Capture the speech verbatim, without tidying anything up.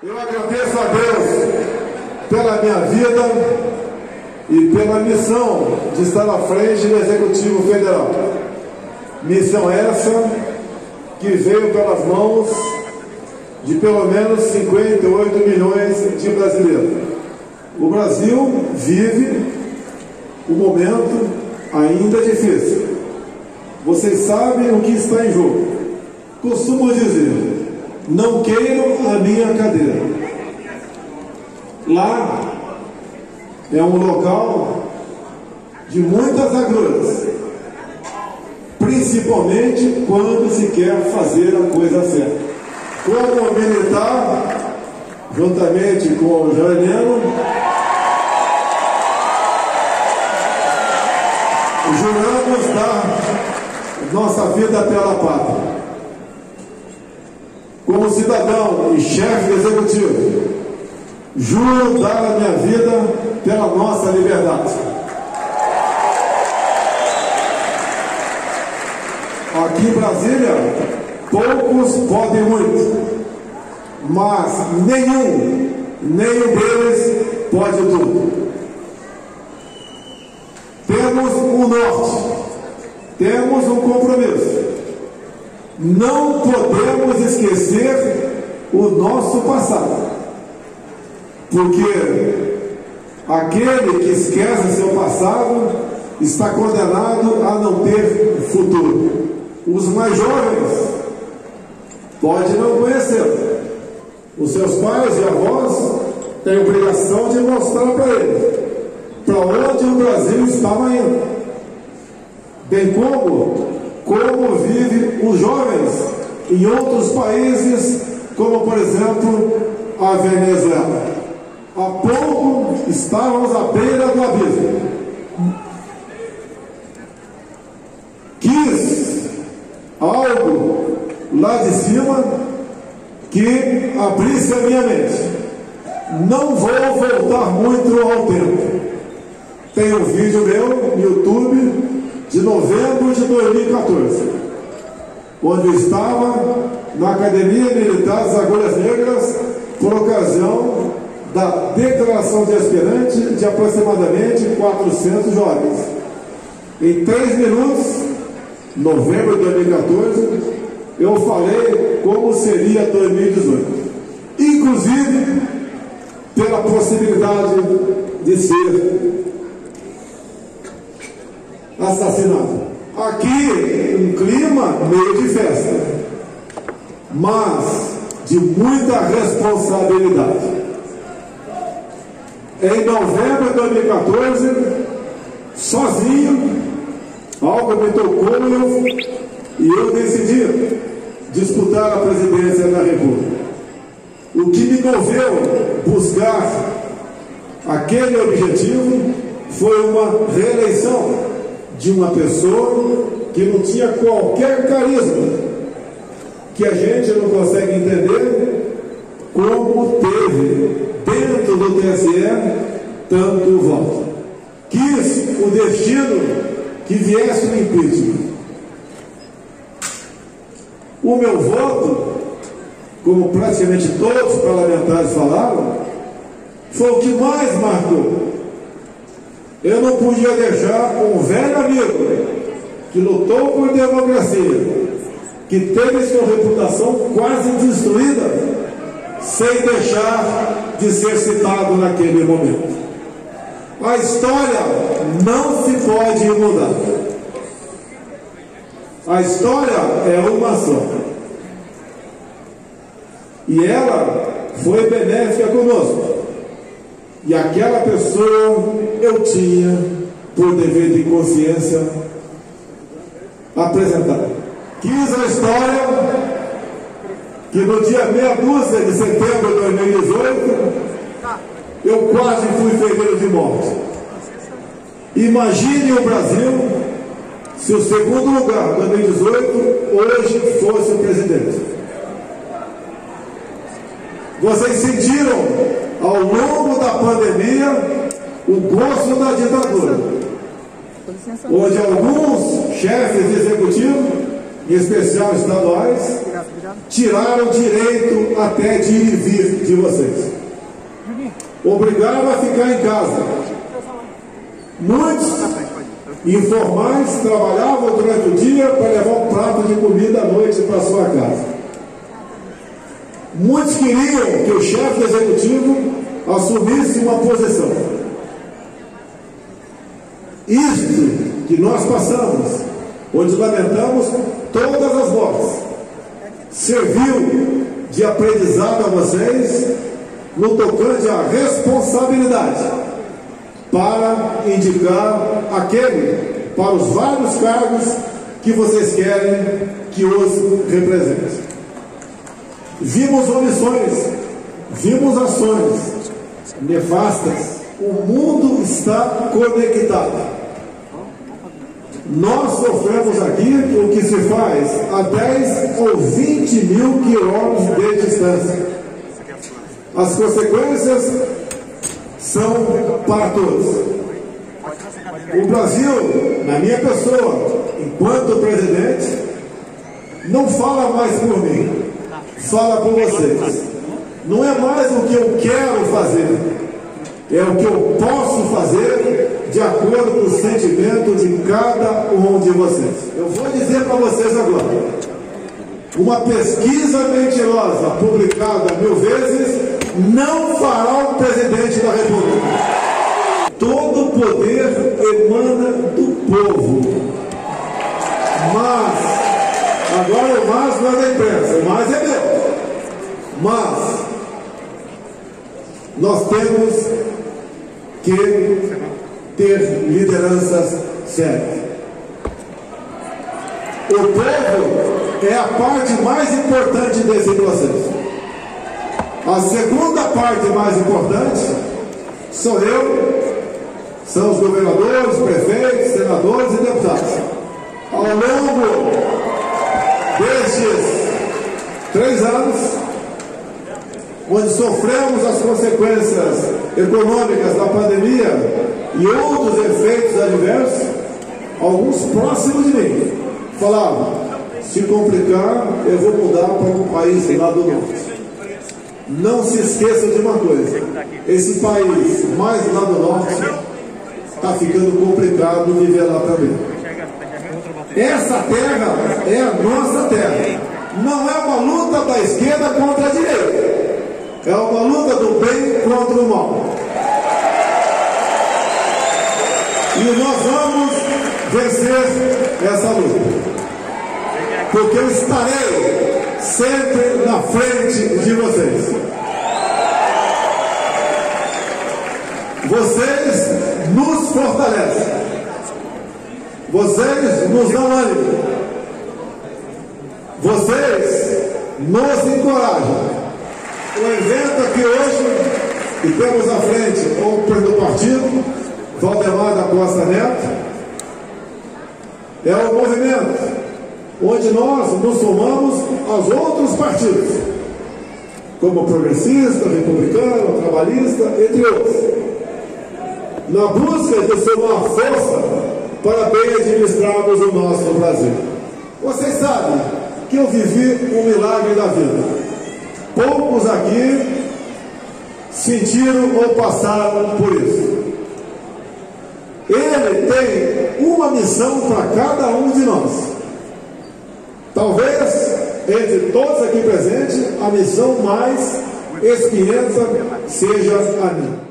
Eu agradeço a Deus pela minha vida e pela missão de estar à frente do Executivo Federal. Missão essa que veio pelas mãos de pelo menos cinquenta e oito milhões de brasileiros. O Brasil vive um momento ainda difícil. Vocês sabem o que está em jogo. Costumo dizer: não queiram a minha cadeira. Lá é um local de muitas agruras, principalmente quando se quer fazer a coisa certa. Como militar, juntamente com o Joelino, juramos dar nossa vida pela pátria. Como cidadão e chefe do executivo, juro dar a minha vida pela nossa liberdade. Aqui em Brasília, poucos podem muito, mas nenhum, nenhum deles pode tudo. Temos um norte, temos um compromisso. Não podemos esquecer o nosso passado, porque aquele que esquece seu passado está condenado a não ter futuro. Os mais jovens podem não conhecer. Os seus pais e avós têm a obrigação de mostrar para eles para onde o Brasil estava indo, bem como como vivem os jovens em outros países, como por exemplo a Venezuela. Há pouco estávamos à beira do abismo. Quis algo lá de cima que abrisse a minha mente. Não vou voltar muito ao tempo. Tem um vídeo meu no YouTube de novembro de dois mil e quatorze, onde eu estava na Academia Militar das Agulhas Negras por ocasião da declaração de aspirante de aproximadamente quatrocentos jovens. Em três minutos, novembro de dois mil e quatorze, eu falei como seria dois mil e dezoito, inclusive pela possibilidade de ser assassinado. Aqui um clima meio de festa, mas de muita responsabilidade. Em novembro de dois mil e quatorze, sozinho, algo me tocou e eu, e eu decidi disputar a presidência da República. O que me moveu buscar aquele objetivo foi uma reeleição de uma pessoa que não tinha qualquer carisma, que a gente não consegue entender como teve dentro do T S E tanto voto. Quis o destino que viesse o impeachment. O meu voto, como praticamente todos os parlamentares falaram, foi o que mais marcou. Eu não podia deixar um velho amigo que lutou por democracia, que teve sua reputação quase destruída, sem deixar de ser citado naquele momento. A história não se pode mudar. A história é uma só. E ela foi benéfica conosco. E aquela pessoa eu tinha, por dever de consciência, apresentar. Quis a história que no dia meia dúzia de setembro de dois mil e dezoito eu quase fui ferido de morte. Imagine o Brasil se o segundo lugar de dois mil e dezoito hoje fosse o presidente. Vocês sentiram ao longo da pandemia o gosto da ditadura, onde alguns chefes de executivo em especial estaduais, tiraram o direito até de ir e vir de vocês. Obrigaram a ficar em casa. Muitos informais trabalhavam durante o dia para levar um prato de comida à noite para sua casa. Muitos queriam que o chefe do executivo assumisse uma posição. Isto que nós passamos, onde lamentamos todas as mortes, serviu de aprendizado a vocês no tocante à responsabilidade para indicar aquele para os vários cargos que vocês querem que os represente. Vimos omissões, vimos ações nefastas. O mundo está conectado. Nós sofremos aqui o que se faz a dez ou vinte mil quilômetros de distância. As consequências são para todos. O Brasil, na minha pessoa, enquanto presidente, não fala mais por mim, fala por vocês. Não é mais o que eu quero fazer, é o que eu posso fazer de acordo com o sentimento de cada um de vocês. Eu vou dizer para vocês agora, uma pesquisa mentirosa publicada mil vezes não fará o presidente da República. Todo o poder emana do povo. Mas, agora o mas não é da imprensa, o mas é meu. Mas, nós temos que ter lideranças sérias. O povo é a parte mais importante desse processo. A segunda parte mais importante sou eu, são os governadores, prefeitos, senadores e deputados. Ao longo destes três anos, onde sofremos as consequências econômicas da pandemia e outros efeitos adversos, alguns próximos de mim falavam: se complicar, eu vou mudar para um país lá do norte. Não se esqueça de uma coisa: esse país mais lá do norte está ficando complicado viver lá também. Essa terra é a nossa terra. Não é uma luta da esquerda contra a direita. É uma luta do bem contra o mal. E nós vamos vencer essa luta. Porque eu estarei sempre na frente de vocês. Vocês nos fortalecem. Vocês nos dão ânimo. Vocês nos encorajam. O evento aqui hoje, que temos à frente o presidente do partido, Valdemar da Costa Neto, é um movimento onde nós nos somamos aos outros partidos, como progressista, republicano, trabalhista, entre outros, na busca de somar força para bem administrarmos o nosso Brasil. Vocês sabem que eu vivi um milagre da vida. Poucos aqui sentiram ou passaram por isso. Ele tem uma missão para cada um de nós. Talvez, entre todos aqui presentes, a missão mais espinhenta seja a minha.